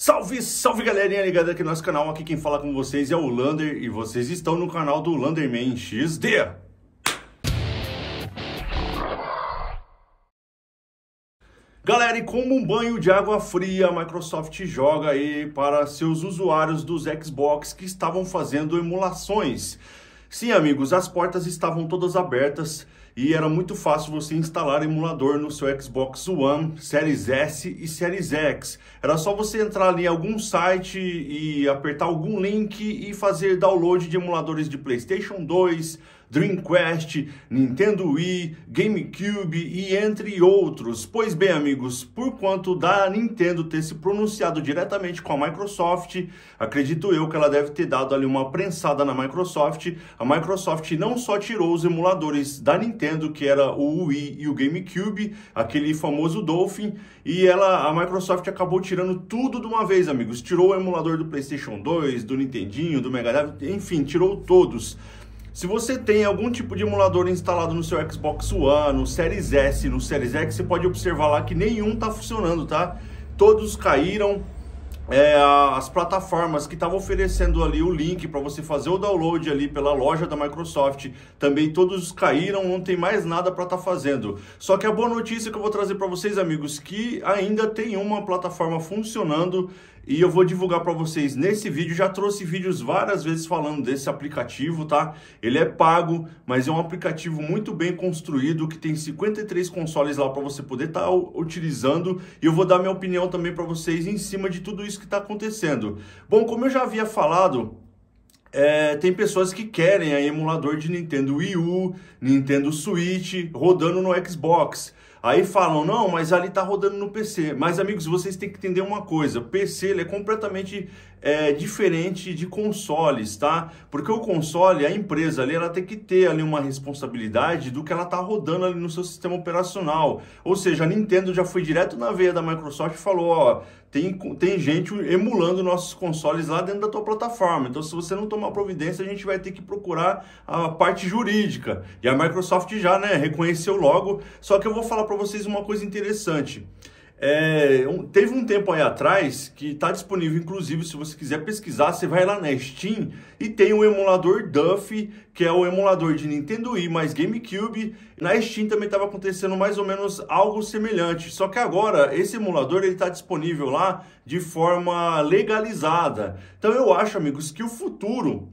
Salve, salve galerinha ligada aqui no nosso canal, aqui quem fala com vocês é o Lander e vocês estão no canal do Landerman XD. Galera, e como um banho de água fria, a Microsoft joga aí para seus usuários dos Xbox que estavam fazendo emulações. Sim, amigos, as portas estavam todas abertas e era muito fácil você instalar emulador no seu Xbox One, Series S e Series X. Era só você entrar ali em algum site e apertar algum link e fazer download de emuladores de PlayStation 2, Dreamcast, Nintendo Wii, GameCube e entre outros. Pois bem, amigos, por quanto da Nintendo ter se pronunciado diretamente com a Microsoft, acredito eu que ela deve ter dado ali uma prensada na Microsoft. A Microsoft não só tirou os emuladores da Nintendo, que era o Wii e o GameCube, aquele famoso Dolphin, e a Microsoft acabou tirando tudo de uma vez, amigos. Tirou o emulador do PlayStation 2, do Nintendinho, do Mega Drive, enfim, tirou todos. Se você tem algum tipo de emulador instalado no seu Xbox One, no Series S, no Series X, você pode observar lá que nenhum está funcionando, tá? Todos caíram. As plataformas que estavam oferecendo ali o link para você fazer o download ali pela loja da Microsoft, também todos caíram, não tem mais nada para estar fazendo. Só que a boa notícia que eu vou trazer para vocês, amigos, que ainda tem uma plataforma funcionando e eu vou divulgar para vocês nesse vídeo. Já trouxe vídeos várias vezes falando desse aplicativo, tá? Ele é pago, mas é um aplicativo muito bem construído, que tem 53 consoles lá para você poder estar utilizando, e eu vou dar minha opinião também para vocês em cima de tudo isso que está acontecendo. Bom, como eu já havia falado, tem pessoas que querem aí emulador de Nintendo Wii U, Nintendo Switch rodando no Xbox. Aí falam, não, mas ali tá rodando no PC. Mas, amigos, vocês têm que entender uma coisa. O PC ele é completamente diferente de consoles, tá? Porque o console, a empresa ali, ela tem que ter ali uma responsabilidade do que ela tá rodando ali no seu sistema operacional. Ou seja, a Nintendo já foi direto na veia da Microsoft e falou, ó, tem gente emulando nossos consoles lá dentro da tua plataforma. Então, se você não tomar providência, a gente vai ter que procurar a parte jurídica. E a Microsoft já, reconheceu logo. Só que eu vou falar para vocês uma coisa interessante. Teve um tempo aí atrás que está disponível, inclusive, se você quiser pesquisar, você vai lá na Steam e tem o emulador Duffy, que é o emulador de Nintendo Wii mais GameCube. Na Steam também estava acontecendo mais ou menos algo semelhante, só que agora esse emulador está disponível lá de forma legalizada. Então eu acho, amigos, que o futuro,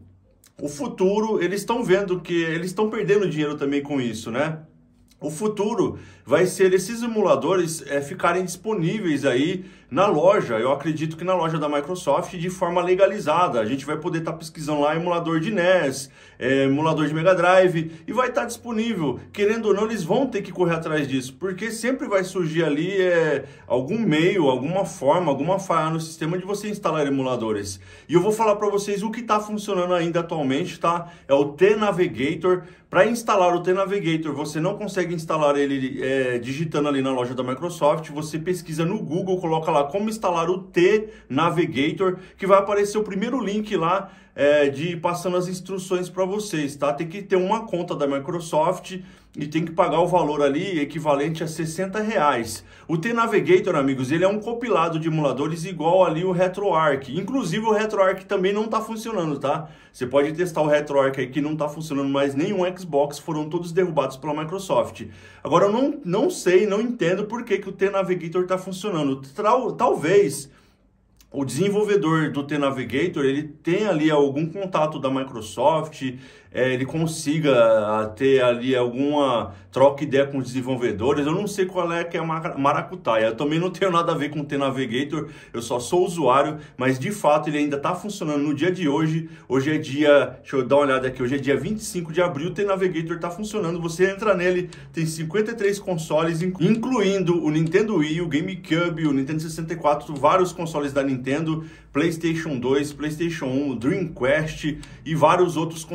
eles estão vendo que eles estão perdendo dinheiro também com isso, né? O futuro vai ser esses emuladores ficarem disponíveis aí na loja. Eu acredito que na loja da Microsoft de forma legalizada. A gente vai poder estar pesquisando lá emulador de NES, emulador de Mega Drive, e vai estar disponível. Querendo ou não, eles vão ter que correr atrás disso, porque sempre vai surgir ali algum meio, alguma forma, alguma falha no sistema de você instalar emuladores. E eu vou falar para vocês o que está funcionando ainda atualmente, tá? É o T-Navigator. Para instalar o T-Navigator, você não consegue instalar ele digitando ali na loja da Microsoft. Você pesquisa no Google, coloca lá como instalar o T-Navigator, que vai aparecer o primeiro link lá passando as instruções para vocês, tá? Tem que ter uma conta da Microsoft e tem que pagar o valor ali equivalente a R$60. O T-Navigator, amigos, ele é um compilado de emuladores igual ali o RetroArch. Inclusive o RetroArch também não está funcionando, tá? Você pode testar o RetroArch aí que não está funcionando mais nenhum Xbox, foram todos derrubados pela Microsoft. Agora eu não sei, não entendo por que o T-Navigator está funcionando. Talvez o desenvolvedor do T-Navigator, ele tem ali algum contato da Microsoft, ele consiga ter ali alguma troca de ideia com os desenvolvedores. Eu não sei qual é que é a maracutaia. Eu também não tenho nada a ver com o T-Navigator, eu só sou usuário, mas de fato ele ainda está funcionando no dia de hoje. Hoje é dia, deixa eu dar uma olhada aqui, hoje é dia 25 de abril, o T-Navigator está funcionando. Você entra nele, tem 53 consoles, incluindo o Nintendo Wii, o GameCube, o Nintendo 64, vários consoles da Nintendo, PlayStation 2, PlayStation 1, Dreamcast e vários outros consoles.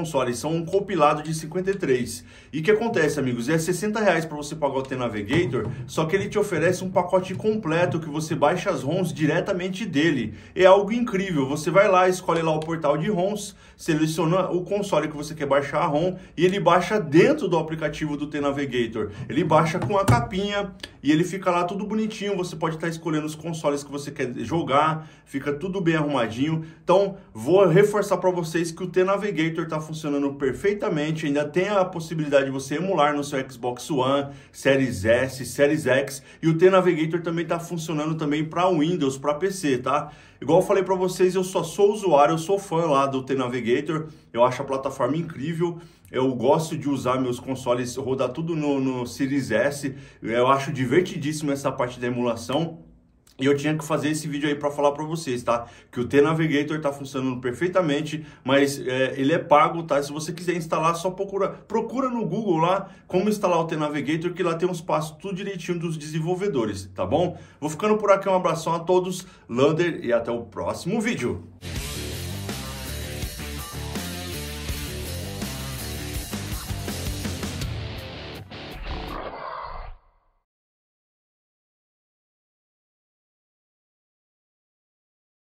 são um compilado de 53. E o que acontece, amigos? É R$60 para você pagar o T-Navigator, só que ele te oferece um pacote completo que você baixa as ROMs diretamente dele. É algo incrível, você vai lá, escolhe lá o portal de ROMs, seleciona o console que você quer baixar a ROM e ele baixa dentro do aplicativo do T-Navigator. Ele baixa com a capinha e ele fica lá tudo bonitinho, você pode estar escolhendo os consoles que você quer jogar, fica tudo bem arrumadinho. Então, vou reforçar para vocês que o T-Navigator está funcionando perfeitamente, ainda tem a possibilidade de você emular no seu Xbox One, Series S, Series X, e o T-Navigator também está funcionando também para Windows, para PC, tá? Igual eu falei para vocês, eu só sou usuário, eu sou fã lá do T-Navigator, eu acho a plataforma incrível, eu gosto de usar meus consoles, rodar tudo no Series S, eu acho divertidíssimo essa parte da emulação. E eu tinha que fazer esse vídeo aí para falar para vocês, tá? Que o T-Navigator tá funcionando perfeitamente, mas ele é pago, tá? Se você quiser instalar, só procura no Google lá como instalar o T-Navigator, que lá tem uns passos tudo direitinho dos desenvolvedores, tá bom? Vou ficando por aqui, um abração a todos, Lander, e até o próximo vídeo.